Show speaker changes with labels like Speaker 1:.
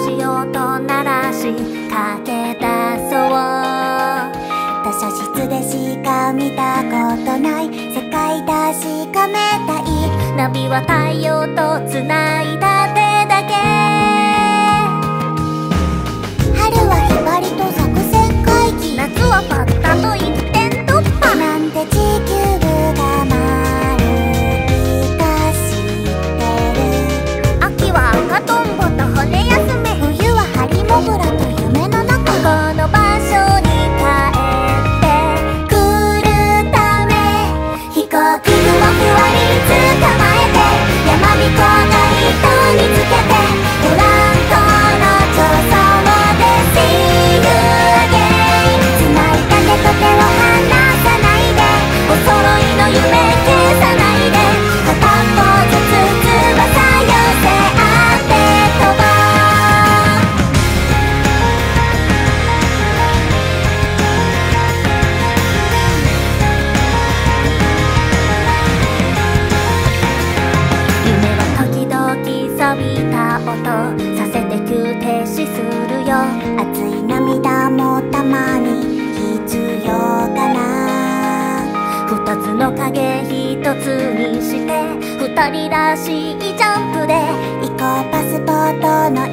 Speaker 1: し音鳴らし駆け出そう。図書室でしか見たことない世界確かめたい。ナビは太陽とつないだ手だけ。春はひばりと作戦会議、夏はパッタと一点突破。なんて地球が回るか知ってる。秋は赤とんぼと骨休め、冬はハリモグラと夢の中。この場所に帰ってくるため、飛行機雲ふわり捕まえて、山彦が糸につけて、ブランコの助走で See you again。 繋いだ手と手を離さないで、お揃いの夢消さないで、片方ずつ翼寄せ合って飛ぼう。夢は時々錆びた音させて急停止するよ。熱い涙もたまに必要かな。二つの影一つにして、二人らしいジャンプで行こう。パスポートの